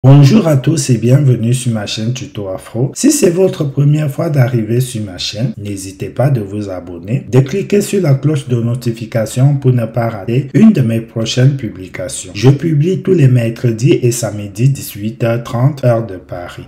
Bonjour à tous et bienvenue sur ma chaîne Tuto Afro. Si c'est votre première fois d'arriver sur ma chaîne, n'hésitez pas de vous abonner, de cliquer sur la cloche de notification pour ne pas rater une de mes prochaines publications. Je publie tous les mercredis et samedis 18h30 heure de Paris.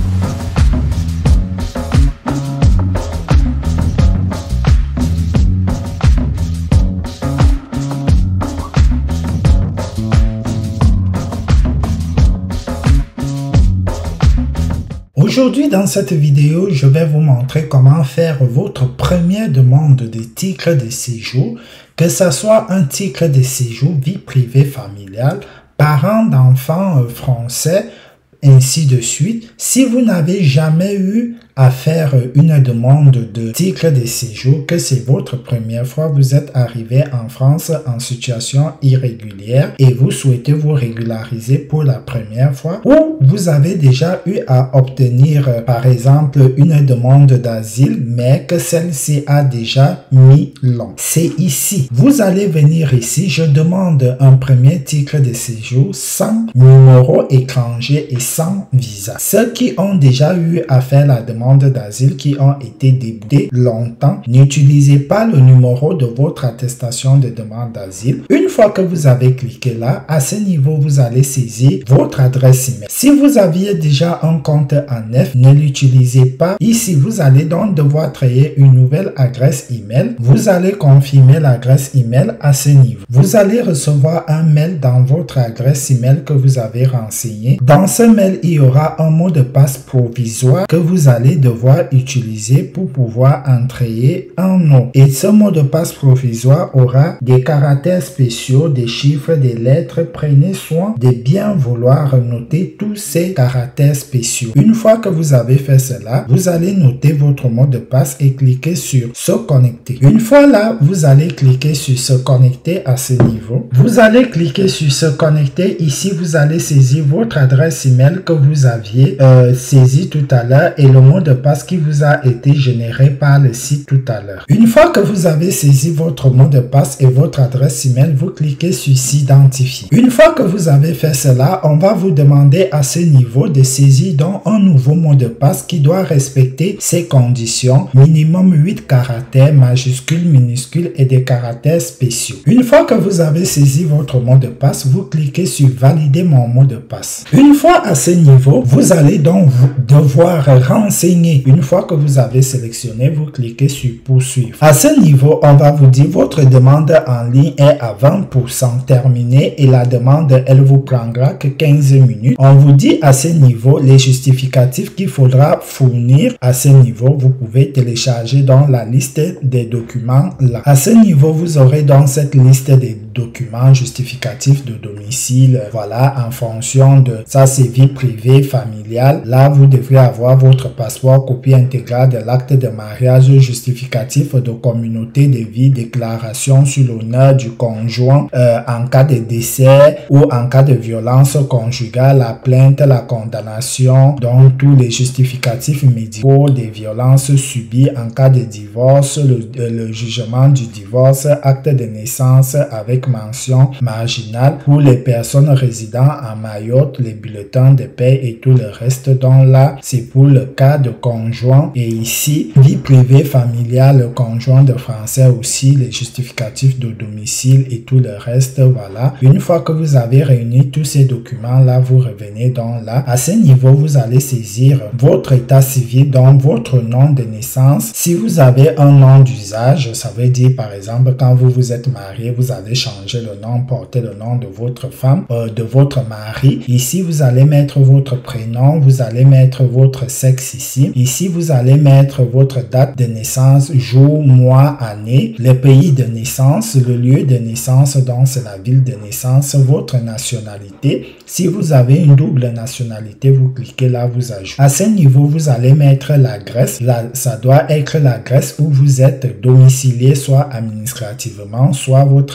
Aujourd'hui, dans cette vidéo, je vais vous montrer comment faire votre première demande de titre de séjour, que ce soit un titre de séjour vie privée familiale, parents d'enfants français, ainsi de suite. Si vous n'avez jamais eu à faire une demande de titre de séjour, que c'est votre première fois, vous êtes arrivé en France en situation irrégulière et vous souhaitez vous régulariser pour la première fois, ou vous avez déjà eu à obtenir par exemple une demande d'asile mais que celle-ci a déjà mis long. C'est ici. Vous allez venir ici, je demande un premier titre de séjour sans numéro étranger et sans visa. Ceux qui ont déjà eu à faire la demande d'asile, qui ont été déboutés longtemps, n'utilisez pas le numéro de votre attestation de demande d'asile. Une fois que vous avez cliqué là, à ce niveau, vous allez saisir votre adresse email. Si vous aviez déjà un compte ANEF, ne l'utilisez pas. Ici, vous allez donc devoir créer une nouvelle adresse email. Vous allez confirmer l'adresse email à ce niveau. Vous allez recevoir un mail dans votre adresse email que vous avez renseigné. Dans ce mail, il y aura un mot de passe provisoire que vous allez devoir utiliser pour pouvoir entrer un nom. Et ce mot de passe provisoire aura des caractères spéciaux, des chiffres, des lettres. Prenez soin de bien vouloir noter tous ces caractères spéciaux. Une fois que vous avez fait cela, vous allez noter votre mot de passe et cliquer sur se connecter. Une fois là, vous allez cliquer sur se connecter à ce niveau. Vous allez cliquer sur se connecter. Ici, vous allez saisir votre adresse email que vous aviez saisi tout à l'heure et le mot de passe qui vous a été généré par le site tout à l'heure. Une fois que vous avez saisi votre mot de passe et votre adresse email, vous cliquez sur s'identifier. Une fois que vous avez fait cela, on va vous demander à ce niveau de saisir donc un nouveau mot de passe qui doit respecter ces conditions. Minimum 8 caractères, majuscules, minuscules et des caractères spéciaux. Une fois que vous avez saisi votre mot de passe, vous cliquez sur valider mon mot de passe. Une fois à ce niveau, vous allez donc devoir renseigner. Une fois que vous avez sélectionné, vous cliquez sur poursuivre. À ce niveau, on va vous dire votre demande en ligne est à 20% terminée et la demande, elle vous prendra que 15 minutes. On vous dit à ce niveau les justificatifs qu'il faudra fournir. À ce niveau, vous pouvez télécharger dans la liste des documents là. À ce niveau, vous aurez dans cette liste des documents justificatifs de domicile. Voilà, en fonction de ça, c'est vie privée, familiale. Là, vous devrez avoir votre passeport, copie intégrale de l'acte de mariage, justificatif de communauté de vie, déclaration sur l'honneur du conjoint en cas de décès ou en cas de violence conjugale, la plainte, la condamnation, donc tous les justificatifs médicaux des violences subies en cas de divorce, le jugement du divorce, acte de naissance avec mention marginale pour les personnes résidant à Mayotte, les bulletins de paie et tout le reste. Donc là, c'est pour le cas de conjoint. Et ici, vie privée familiale, conjoint de français aussi, les justificatifs de domicile et tout le reste. Voilà. Une fois que vous avez réuni tous ces documents là, vous revenez donc là. À ce niveau, vous allez saisir votre état civil, donc votre nom de naissance. Si vous avez un nom d'usage, ça veut dire par exemple quand vous vous êtes marié, vous allez changer le nom, porter le nom de votre femme, de votre mari. Ici, vous allez mettre votre prénom, vous allez mettre votre sexe ici. Ici, vous allez mettre votre date de naissance, jour, mois, année, le pays de naissance, le lieu de naissance, donc c'est la ville de naissance, votre nationalité. Si vous avez une double nationalité, vous cliquez là, vous ajoutez. À ce niveau, vous allez mettre l'adresse. Là, ça doit être l'adresse où vous êtes domicilié, soit administrativement, soit votre adresse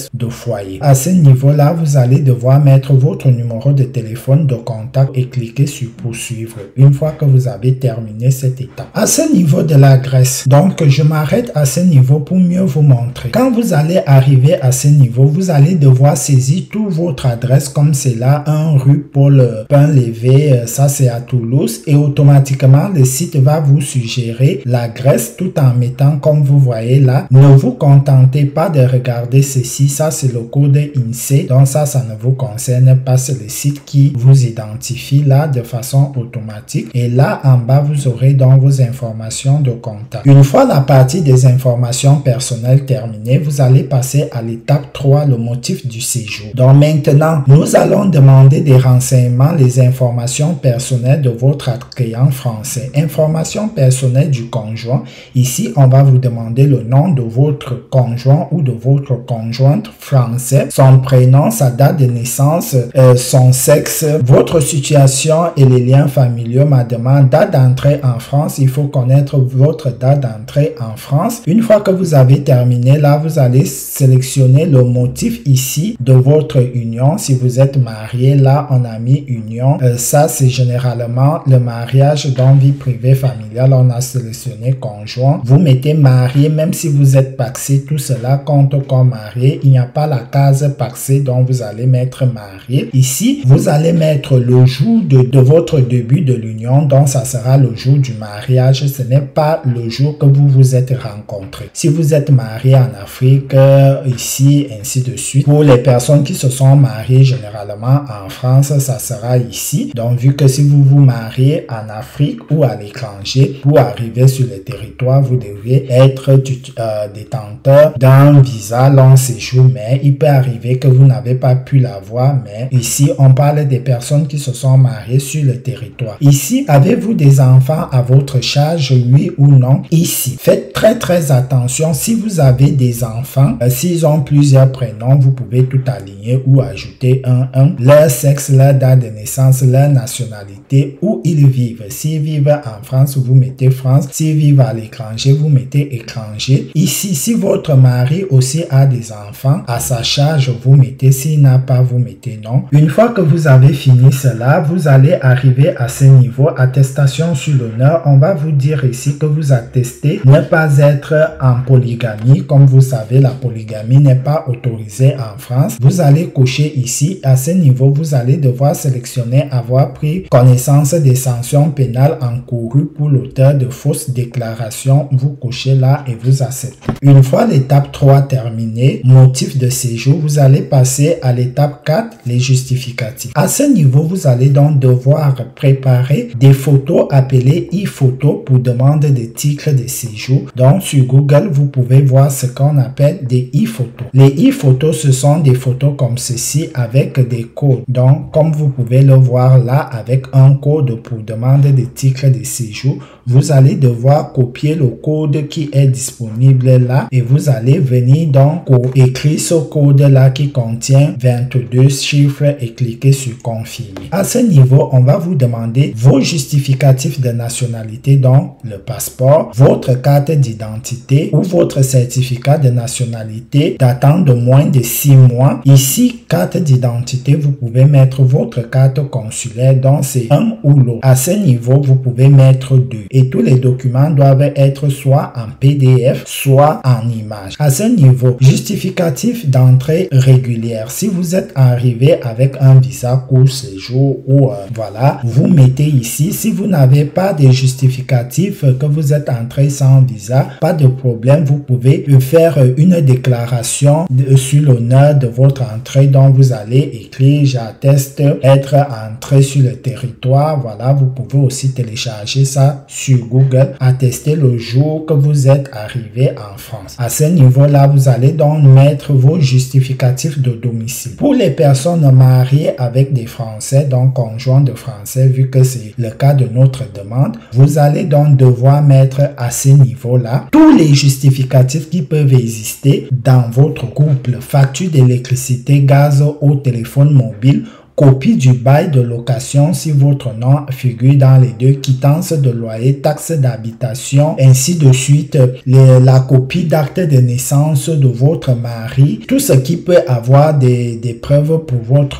adresse de foyer. À ce niveau-là, vous allez devoir mettre votre numéro de téléphone de contact et cliquer sur poursuivre une fois que vous avez terminé cette étape. À ce niveau de l'adresse, donc je m'arrête à ce niveau pour mieux vous montrer. Quand vous allez arriver à ce niveau, vous allez devoir saisir toute votre adresse comme c'est là, 1 rue Paul Painlevé, ça c'est à Toulouse, et automatiquement le site va vous suggérer l'adresse tout en mettant comme vous voyez là. Ne vous contentez pas de regarder ceci, ça c'est le code INSEE, donc ça ne vous concerne pas, c'est le site qui vous identifie là de façon automatique, et là en bas vous aurez donc vos informations de contact. Une fois la partie des informations personnelles terminée, vous allez passer à l'étape 3, le motif du séjour. Donc maintenant, nous allons demander des renseignements, les informations personnelles de votre accueillant français. Informations personnelles du conjoint. Ici, on va vous demander le nom de votre conjoint ou de votre conjointe français, son prénom, sa date de naissance, son sexe, votre situation et les liens familiaux. Ma demande, date d'entrée en France. Il faut connaître votre date d'entrée en France. Une fois que vous avez terminé, là, vous allez sélectionner le motif ici de votre union. Si vous êtes marié, là, on a mis union. Ça, c'est généralement le mariage dans vie privée familiale. On a sélectionné conjoint. Vous mettez marié, même si vous êtes pacsé, tout cela compte comme marié. Il n'y a pas la case pacsé, donc vous allez mettre marié. Ici, vous allez mettre le jour de votre début de l'union, donc ça sera le jour du mariage. Ce n'est pas le jour que vous vous êtes rencontrés. Si vous êtes marié en Afrique, ici, ainsi de suite. Pour les personnes qui se sont mariées généralement en France, ça sera ici. Donc, vu que si vous vous mariez en Afrique ou à l'étranger, pour arriver sur le territoire, vous devez être détenteur d'un visa long séjour, mais il peut arriver que vous n'avez pas pu l'avoir, mais ici, on parle des personnes qui se sont mariées sur le territoire. Ici, avez-vous des enfants à votre charge, oui ou non? Ici, faites très attention. Si vous avez des enfants, s'ils ont plusieurs prénoms, vous pouvez tout aligner ou ajouter un, leur sexe, leur date de naissance, leur nationalité, où ils vivent. S'ils vivent en France, vous mettez France. S'ils vivent à l'étranger, vous mettez étranger. Ici, si votre mari aussi a des enfants à sa charge, vous mettez. S'il n'a pas, vous mettez non. Une fois que vous avez fini cela, vous allez arriver à ce niveau, attestation sur l'honneur. On va vous dire ici que vous attestez ne pas être en polygamie. Comme vous savez, la polygamie n'est pas autorisée en France. Vous allez cocher ici. À ce niveau, vous allez devoir sélectionner avoir pris connaissance des sanctions pénales encourues pour l'auteur de fausses déclarations. Vous cochez là et vous acceptez. Une fois l'étape 3 terminée, motif de séjour, vous allez passer à l'étape 4, les justificatifs. À ce niveau, vous allez donc devoir préparer des photos appelées e-photos pour demande de titre de séjour. Donc, sur Google, vous pouvez voir ce qu'on appelle des e-photos. Les e-photos, ce sont des photos comme ceci avec des codes. Donc, comme vous pouvez le voir là, avec un code pour demander de titre de séjour, vous allez devoir copier le code qui est disponible là et vous allez venir donc écrire ce code là qui contient 22 chiffres et cliquer sur confirmer. À ce niveau, on va vous demander vos justificatifs de nationalité, donc le passeport, votre carte d'identité ou votre certificat de nationalité datant de moins de 6 mois. Ici, carte d'identité, vous pouvez mettre votre carte consulaire, donc c'est un ou l'autre. À ce niveau, vous pouvez mettre 2. Et tous les documents doivent être soit en PDF, soit en image. À ce niveau, justificatif d'entrée régulière. Si vous êtes arrivé avec un visa court séjour ou voilà, vous mettez ici. Si vous n'avez pas de justificatif que vous êtes entré sans visa, pas de problème. Vous pouvez faire une déclaration sur l'honneur de votre entrée dont vous allez écrire j'atteste être entré sur le territoire. Voilà, vous pouvez aussi télécharger ça sur Google, attester le jour que vous êtes arrivé en France. À ce niveau-là, vous allez donc mettre vos justificatifs de domicile. Pour les personnes mariées avec des Français, donc conjoints de Français, vu que c'est le cas de notre demande, vous allez donc devoir mettre à ce niveau-là tous les justificatifs qui peuvent exister dans votre couple. Facture d'électricité, gaz au téléphone mobile, copie du bail de location si votre nom figure dans les deux, quittance de loyer, taxe d'habitation, ainsi de suite, la copie d'acte de naissance de votre mari, tout ce qui peut avoir des preuves pour votre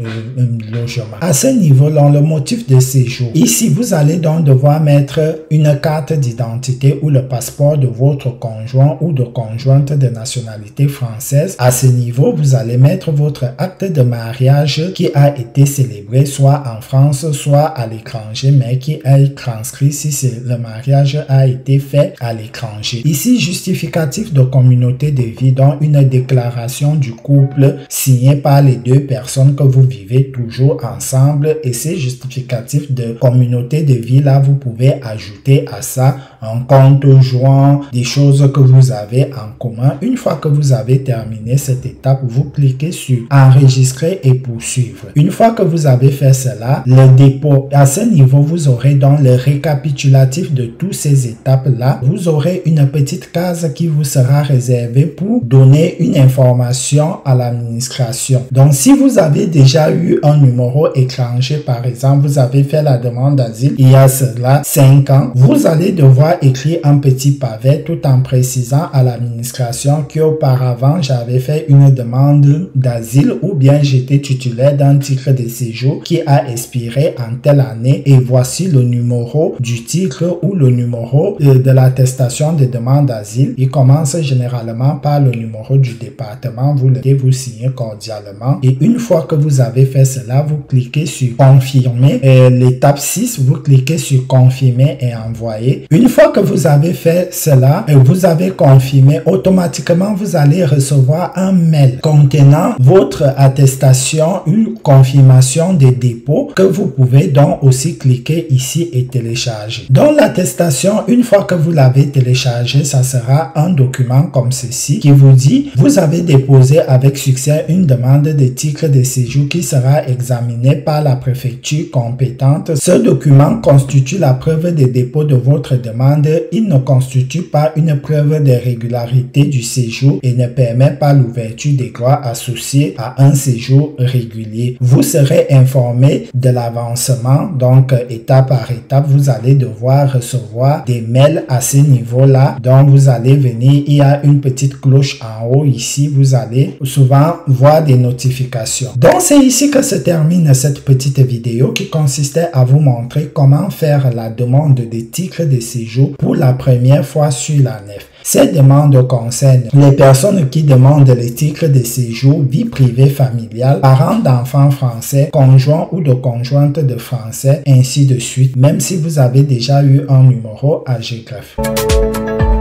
logement. À ce niveau-là, le motif de séjour. Ici, vous allez donc devoir mettre une carte d'identité ou le passeport de votre conjoint ou de conjointe de nationalité française. À ce niveau, vous allez mettre votre acte de mariage qui a été célébré soit en France, soit à l'étranger, mais qui est transcrit si le mariage a été fait à l'étranger. Ici, justificatif de communauté de vie, donc une déclaration du couple signée par les deux personnes que vous vivez toujours ensemble, et ces justificatifs de communauté de vie là, vous pouvez ajouter à ça un compte joint, des choses que vous avez en commun. Une fois que vous avez terminé cette étape, vous cliquez sur enregistrer et poursuivre. Une fois que vous avez fait cela, le dépôt, à ce niveau, vous aurez donc le récapitulatif de toutes ces étapes là. Vous aurez une petite case qui vous sera réservée pour donner une information à l'administration. Donc, si vous avez déjà eu un numéro étranger, par exemple, vous avez fait la demande d'asile il y a cela 5 ans, vous allez devoir écrire un petit pavé tout en précisant à l'administration qu'auparavant, j'avais fait une demande d'asile ou bien j'étais titulaire d'un titre de séjour qui a expiré en telle année et voici le numéro du titre ou le numéro de l'attestation de demande d'asile. Il commence généralement par le numéro du département. Vous le signez cordialement et une fois que vous avez fait cela, vous cliquez sur confirmer. L'étape 6, vous cliquez sur confirmer et envoyer. Une fois que vous avez fait cela et vous avez confirmé, automatiquement vous allez recevoir un mail contenant votre attestation, une confirmation des dépôts que vous pouvez donc aussi cliquer ici et télécharger. Dans l'attestation, une fois que vous l'avez téléchargé, ça sera un document comme ceci qui vous dit vous avez déposé avec succès une demande de titre de séjour qui sera examinée par la préfecture compétente. Ce document constitue la preuve des dépôts de votre demande. Il ne constitue pas une preuve de régularité du séjour et ne permet pas l'ouverture des droits associés à un séjour régulier. Vous serez informé de l'avancement, donc étape par étape, vous allez devoir recevoir des mails à ce niveau-là. Donc vous allez venir, il y a une petite cloche en haut ici, vous allez souvent voir des notifications. Donc c'est ici que se termine cette petite vidéo qui consistait à vous montrer comment faire la demande des titres de séjour pour la première fois sur la nef. Ces demandes concernent les personnes qui demandent les titres de séjour, vie privée familiale, parents d'enfants français, conjoints ou de conjointes de français, ainsi de suite, même si vous avez déjà eu un numéro AGGREF.